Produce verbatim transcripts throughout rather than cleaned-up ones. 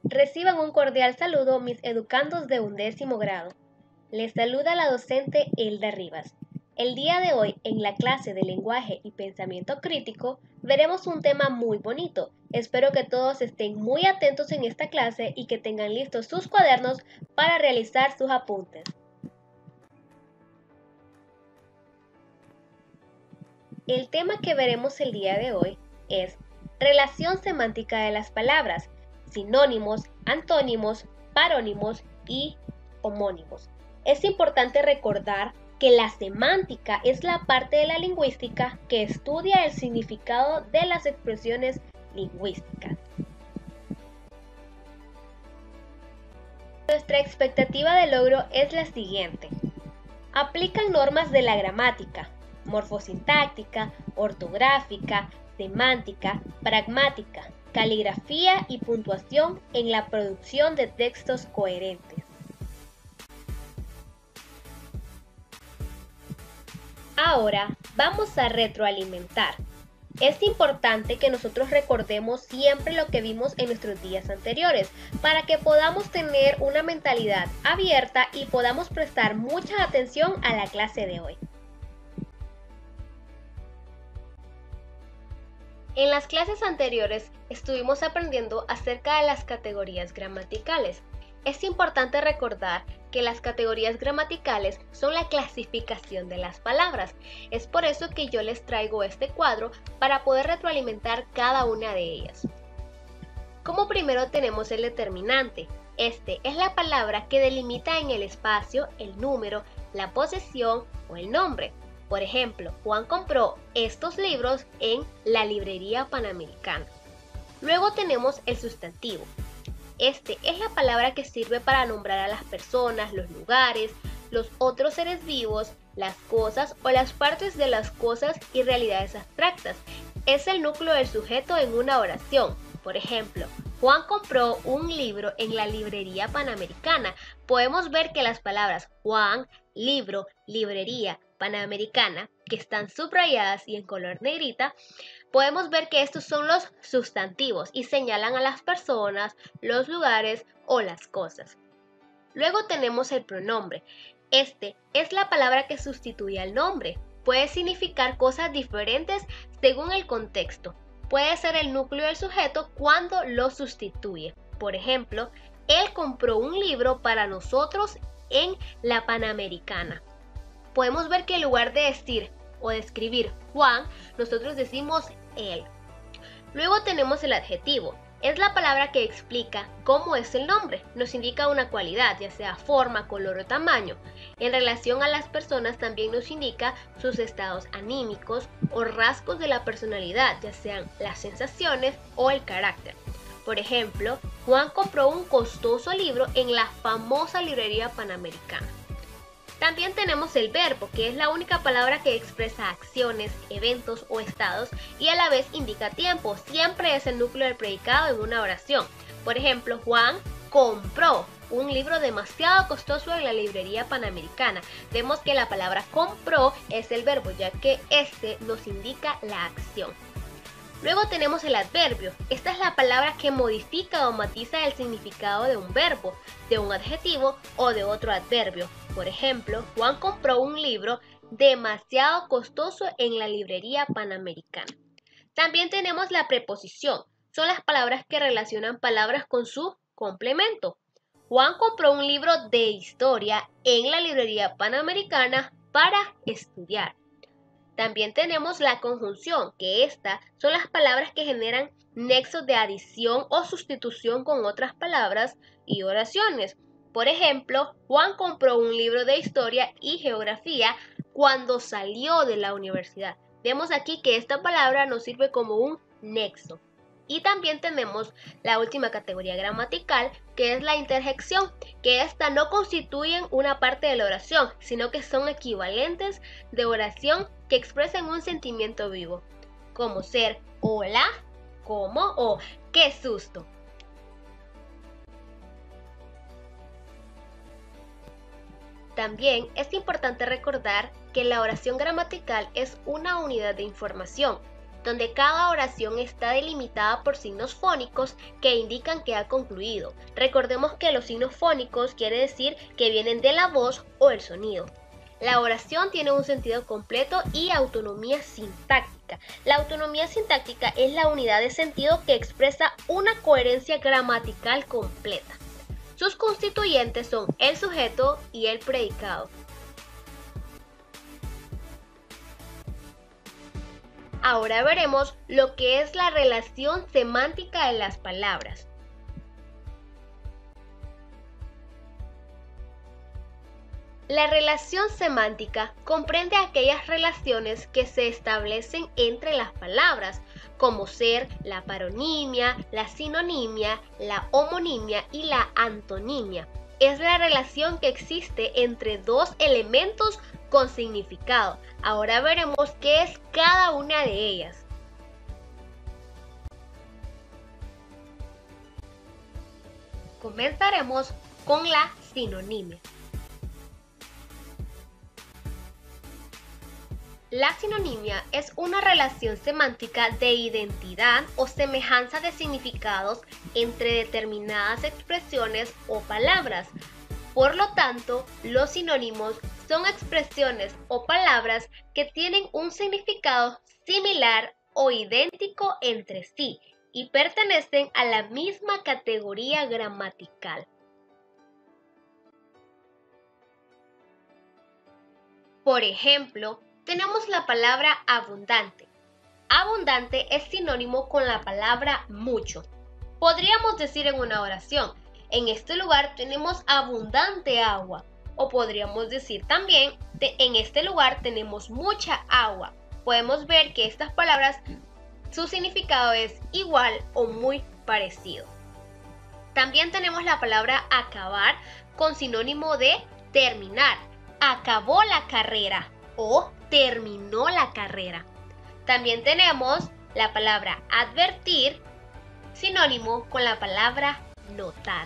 Reciban un cordial saludo mis educandos de undécimo grado. Les saluda la docente Elda Rivas. El día de hoy, en la clase de lenguaje y pensamiento crítico, veremos un tema muy bonito. Espero que todos estén muy atentos en esta clase y que tengan listos sus cuadernos para realizar sus apuntes. El tema que veremos el día de hoy es relación semántica de las palabras, sinónimos, antónimos, parónimos y homónimos. Es importante recordar que la semántica es la parte de la lingüística que estudia el significado de las expresiones lingüísticas. Nuestra expectativa de logro es la siguiente. Aplican normas de la gramática, morfosintáctica, ortográfica, semántica, pragmática, caligrafía y puntuación en la producción de textos coherentes. Ahora vamos a retroalimentar. Es importante que nosotros recordemos siempre lo que vimos en nuestros días anteriores para que podamos tener una mentalidad abierta y podamos prestar mucha atención a la clase de hoy. En las clases anteriores estuvimos aprendiendo acerca de las categorías gramaticales. Es importante recordar que las categorías gramaticales son la clasificación de las palabras. Es por eso que yo les traigo este cuadro para poder retroalimentar cada una de ellas. Como primero tenemos el determinante. Este es la palabra que delimita en el espacio el número, la posesión o el nombre. Por ejemplo, Juan compró estos libros en la librería Panamericana. Luego tenemos el sustantivo. Este es la palabra que sirve para nombrar a las personas, los lugares, los otros seres vivos, las cosas o las partes de las cosas y realidades abstractas. Es el núcleo del sujeto en una oración. Por ejemplo, Juan compró un libro en la librería Panamericana. Podemos ver que las palabras Juan, libro, librería, Panamericana, que están subrayadas y en color negrita, podemos ver que estos son los sustantivos y señalan a las personas, los lugares o las cosas. Luego tenemos el pronombre. Este es la palabra que sustituye al nombre. Puede significar cosas diferentes según el contexto. Puede ser el núcleo del sujeto cuando lo sustituye. Por ejemplo, él compró un libro para nosotros en la Panamericana. Podemos ver que en lugar de decir o de escribir Juan, nosotros decimos él. Luego tenemos el adjetivo. Es la palabra que explica cómo es el nombre. Nos indica una cualidad, ya sea forma, color o tamaño. En relación a las personas también nos indica sus estados anímicos o rasgos de la personalidad, ya sean las sensaciones o el carácter. Por ejemplo, Juan compró un costoso libro en la famosa librería Panamericana. También tenemos el verbo, que es la única palabra que expresa acciones, eventos o estados y a la vez indica tiempo. Siempre es el núcleo del predicado en una oración. Por ejemplo, Juan compró un libro demasiado costoso en la librería Panamericana. Vemos que la palabra compró es el verbo, ya que este nos indica la acción. Luego tenemos el adverbio. Esta es la palabra que modifica o matiza el significado de un verbo, de un adjetivo o de otro adverbio. Por ejemplo, Juan compró un libro demasiado costoso en la librería Panamericana. También tenemos la preposición. Son las palabras que relacionan palabras con su complemento. Juan compró un libro de historia en la librería Panamericana para estudiar. También tenemos la conjunción, que estas son las palabras que generan nexos de adición o sustitución con otras palabras y oraciones. Por ejemplo, Juan compró un libro de historia y geografía cuando salió de la universidad. Vemos aquí que esta palabra nos sirve como un nexo. Y también tenemos la última categoría gramatical, que es la interjección, que esta no constituyen una parte de la oración, sino que son equivalentes de oración que expresan un sentimiento vivo, como ser hola, como o qué susto. También es importante recordar que la oración gramatical es una unidad de información. donde cada oración está delimitada por signos fónicos que indican que ha concluido. Recordemos que los signos fónicos quiere decir que vienen de la voz o el sonido. La oración tiene un sentido completo y autonomía sintáctica. La autonomía sintáctica es la unidad de sentido que expresa una coherencia gramatical completa. Sus constituyentes son el sujeto y el predicado. Ahora veremos lo que es la relación semántica de las palabras. La relación semántica comprende aquellas relaciones que se establecen entre las palabras, como ser la paronimia, la sinonimia, la homonimia y la antonimia. Es la relación que existe entre dos elementos con significado. Ahora veremos qué es cada una de ellas. Comenzaremos con la sinonimia. La sinonimia es una relación semántica de identidad o semejanza de significados entre determinadas expresiones o palabras. Por lo tanto, los sinónimos son expresiones o palabras que tienen un significado similar o idéntico entre sí y pertenecen a la misma categoría gramatical. Por ejemplo, tenemos la palabra abundante. Abundante es sinónimo con la palabra mucho. Podríamos decir en una oración, en este lugar tenemos abundante agua. O podríamos decir también, en este lugar tenemos mucha agua. Podemos ver que estas palabras, su significado es igual o muy parecido. También tenemos la palabra acabar con sinónimo de terminar. Acabó la carrera o terminó la carrera. También tenemos la palabra advertir, sinónimo con la palabra notar.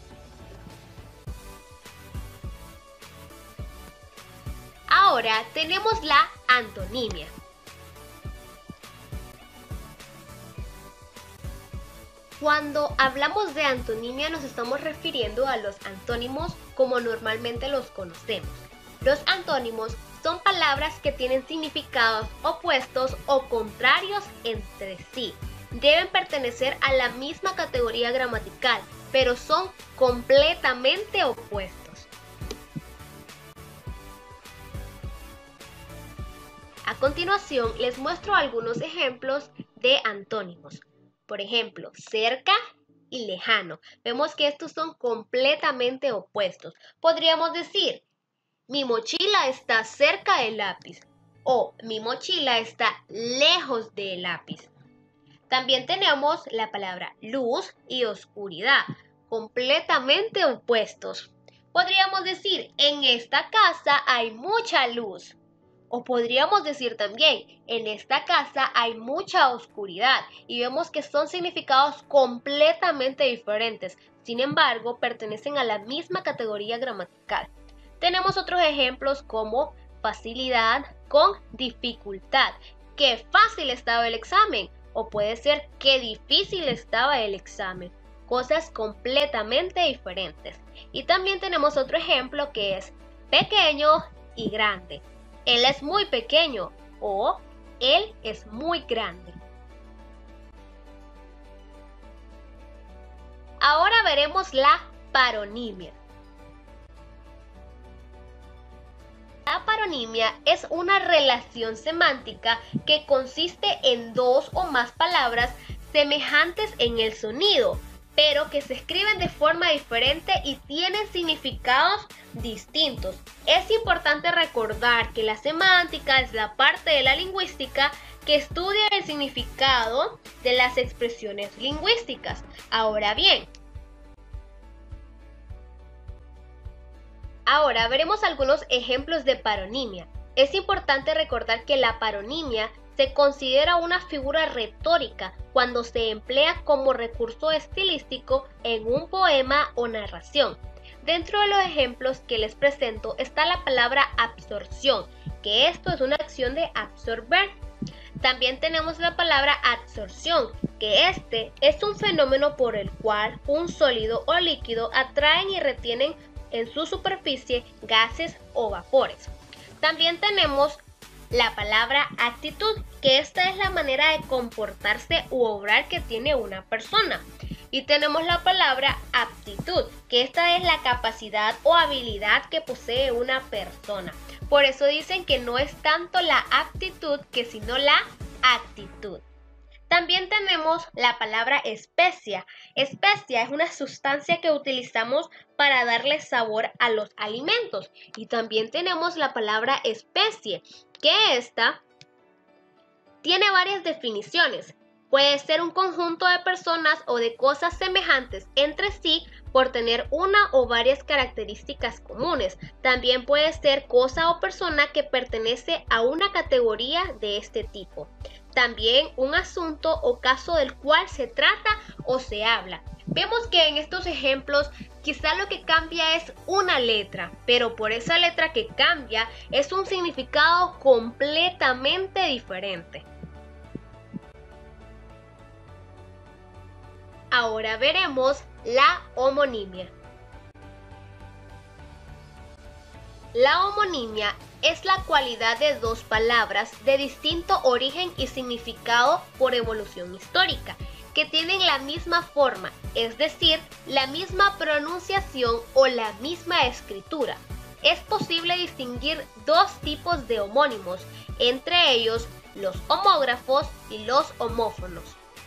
Ahora tenemos la antonimia. Cuando hablamos de antonimia nos estamos refiriendo a los antónimos como normalmente los conocemos. Los antónimos son palabras que tienen significados opuestos o contrarios entre sí. Deben pertenecer a la misma categoría gramatical, pero son completamente opuestos. A continuación, les muestro algunos ejemplos de antónimos. Por ejemplo, cerca y lejano. Vemos que estos son completamente opuestos. Podríamos decir, mi mochila está cerca del lápiz o mi mochila está lejos del lápiz. También tenemos la palabra luz y oscuridad, completamente opuestos. Podríamos decir, en esta casa hay mucha luz. O podríamos decir también, en esta casa hay mucha oscuridad. Y vemos que son significados completamente diferentes. Sin embargo, pertenecen a la misma categoría gramatical. Tenemos otros ejemplos como facilidad con dificultad. ¡Qué fácil estaba el examen! O puede ser ¡qué difícil estaba el examen! Cosas completamente diferentes. Y también tenemos otro ejemplo que es pequeño y grande. Él es muy pequeño o él es muy grande. Ahora veremos la paronimia. La paronimia es una relación semántica que consiste en dos o más palabras semejantes en el sonido, pero que se escriben de forma diferente y tienen significados distintos. Es importante recordar que la semántica es la parte de la lingüística que estudia el significado de las expresiones lingüísticas. Ahora bien, Ahora veremos algunos ejemplos de paronimia. Es importante recordar que la paronimia se considera una figura retórica cuando se emplea como recurso estilístico en un poema o narración. Dentro de los ejemplos que les presento está la palabra absorción, que esto es una acción de absorber. También tenemos la palabra absorción, que este es un fenómeno por el cual un sólido o líquido atraen y retienen en su superficie gases o vapores. También tenemos la palabra actitud, que esta es la manera de comportarse u obrar que tiene una persona. Y tenemos la palabra aptitud, que esta es la capacidad o habilidad que posee una persona. Por eso dicen que no es tanto la aptitud que sino la actitud. También tenemos la palabra especia. Especia es una sustancia que utilizamos para darle sabor a los alimentos. Y también tenemos la palabra especie, que esta tiene varias definiciones. Puede ser un conjunto de personas o de cosas semejantes entre sí por tener una o varias características comunes. También puede ser cosa o persona que pertenece a una categoría de este tipo. También un asunto o caso del cual se trata o se habla. Vemos que en estos ejemplos quizá lo que cambia es una letra, pero por esa letra que cambia es un significado completamente diferente. Ahora veremos la homonimia. La homonimia es la cualidad de dos palabras de distinto origen y significado por evolución histórica, que tienen la misma forma, es decir, la misma pronunciación o la misma escritura. Es posible distinguir dos tipos de homónimos, entre ellos los homógrafos y los homófonos.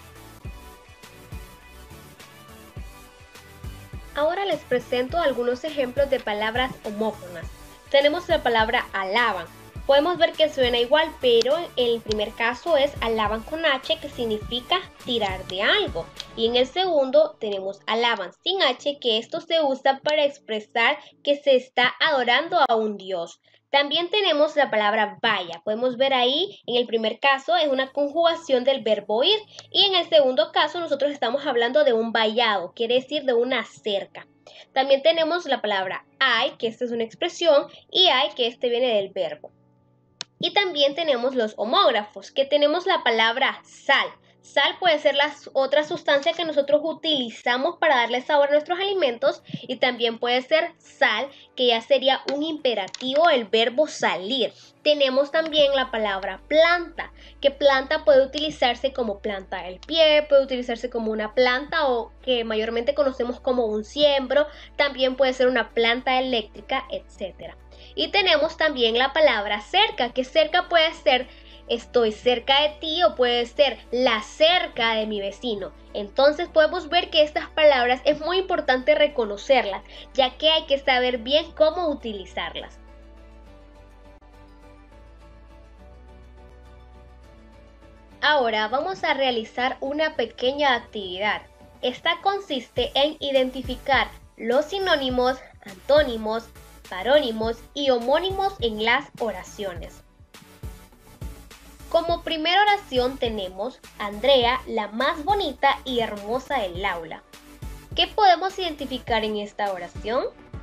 Ahora les presento algunos ejemplos de palabras homófonas. Tenemos la palabra alaban. Podemos ver que suena igual, pero en el primer caso es alaban con H, que significa tirar de algo. Y en el segundo tenemos alaban sin H, que esto se usa para expresar que se está adorando a un dios. También tenemos la palabra vaya. Podemos ver ahí, en el primer caso es una conjugación del verbo ir, y en el segundo caso nosotros estamos hablando de un vallado, quiere decir de una cerca. También tenemos la palabra hay, que esta es una expresión, y hay, que este viene del verbo. Y también tenemos los homógrafos, que tenemos la palabra sal. Sal puede ser la otra sustancia que nosotros utilizamos para darle sabor a nuestros alimentos, y también puede ser sal, que ya sería un imperativo, el verbo salir. Tenemos también la palabra planta, que planta puede utilizarse como planta del pie, puede utilizarse como una planta o que mayormente conocemos como un siembro, también puede ser una planta eléctrica, etcétera. Y tenemos también la palabra cerca, que cerca puede ser estoy cerca de ti o puede ser la cerca de mi vecino. Entonces podemos ver que estas palabras es muy importante reconocerlas, ya que hay que saber bien cómo utilizarlas. Ahora vamos a realizar una pequeña actividad. Esta consiste en identificar los sinónimos, antónimos, parónimos y homónimos en las oraciones. Como primera oración tenemos Andrea, la más bonita y hermosa del aula. ¿Qué podemos identificar en esta oración?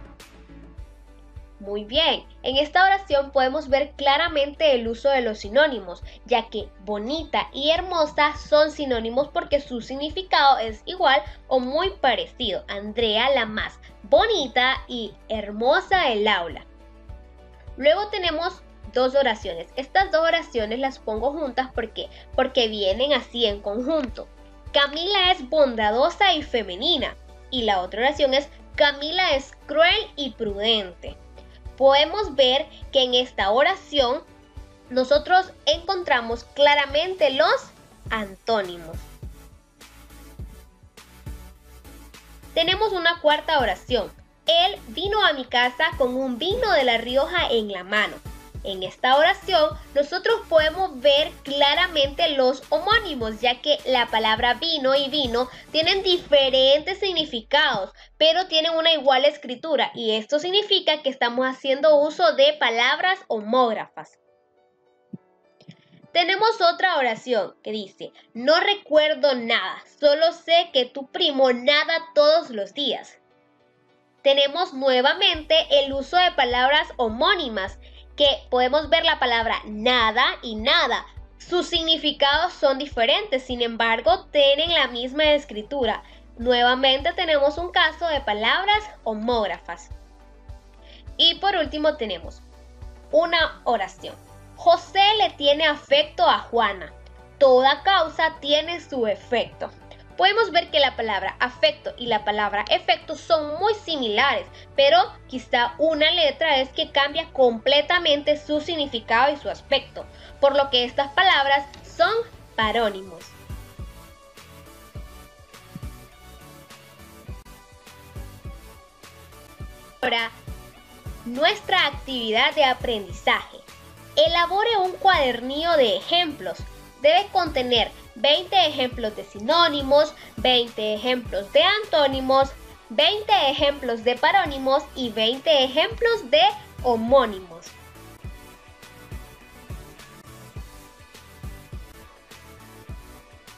Muy bien, en esta oración podemos ver claramente el uso de los sinónimos, ya que bonita y hermosa son sinónimos porque su significado es igual o muy parecido. Andrea, la más bonita y hermosa del aula. Luego tenemos dos oraciones. Estas dos oraciones las pongo juntas porque, porque vienen así en conjunto. Camila es bondadosa y femenina. Y la otra oración es Camila es cruel y prudente. Podemos ver que en esta oración nosotros encontramos claramente los antónimos. Tenemos una cuarta oración. Él vino a mi casa con un vino de La Rioja en la mano. En esta oración nosotros podemos ver claramente los homónimos, ya que la palabra vino y vino tienen diferentes significados, pero tienen una igual escritura, y esto significa que estamos haciendo uso de palabras homógrafas. Tenemos otra oración que dice, no recuerdo nada, solo sé que tu primo nada todos los días. Tenemos nuevamente el uso de palabras homónimas, que podemos ver la palabra nada y nada. Sus significados son diferentes, sin embargo, tienen la misma escritura. Nuevamente tenemos un caso de palabras homógrafas. Y por último tenemos una oración. José le tiene afecto a Juana. Toda causa tiene su efecto. Podemos ver que la palabra afecto y la palabra efecto son muy similares, pero quizá una letra es que cambia completamente su significado y su aspecto, por lo que estas palabras son parónimos. Ahora, nuestra actividad de aprendizaje. Elabore un cuadernillo de ejemplos. Debe contener veinte ejemplos de sinónimos, veinte ejemplos de antónimos, veinte ejemplos de parónimos y veinte ejemplos de homónimos.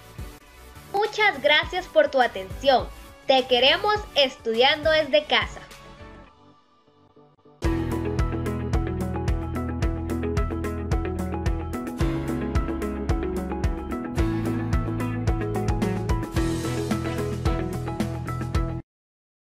Muchas gracias por tu atención. Te queremos estudiando desde casa.